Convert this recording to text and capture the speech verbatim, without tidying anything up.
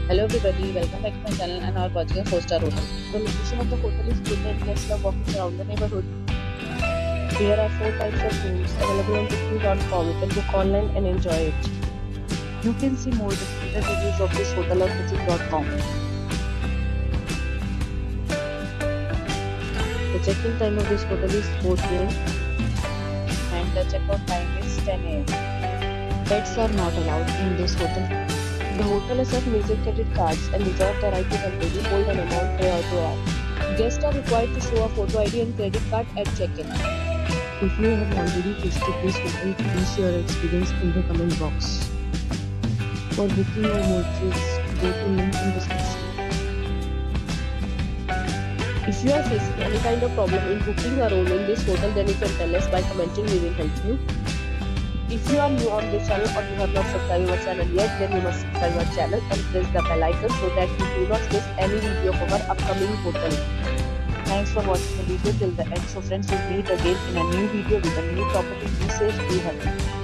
Hello everybody, welcome back to my channel and our watching a four star hotel. The location of the hotel is good and guests love walking around the neighborhood. There are four types of rooms available on booking dot com. You can book online and enjoy it. You can see more detailed reviews of this hotel on booking dot com. The check-in time of this hotel is four p m and the check-out time is ten a m Pets are not allowed in this hotel. The hotel accepts major credit cards and reserves the right to temporarily hold an amount prior to arrival. Guests are required to show a photo I D and credit card at check-in. If you have already visited this hotel, please share your experience in the comment box. For booking or more details, go to link in description. If you are facing any kind of problem in booking a room in this hotel, then you can tell us by commenting. We will help you. If you are new on this channel or you have not subscribed our channel yet, then you must subscribe our channel and press the bell icon so that you do not miss any video of our upcoming hotel. Thanks for watching the video till the end. So friends, we'll meet again in a new video with a new property. Be safe, be happy.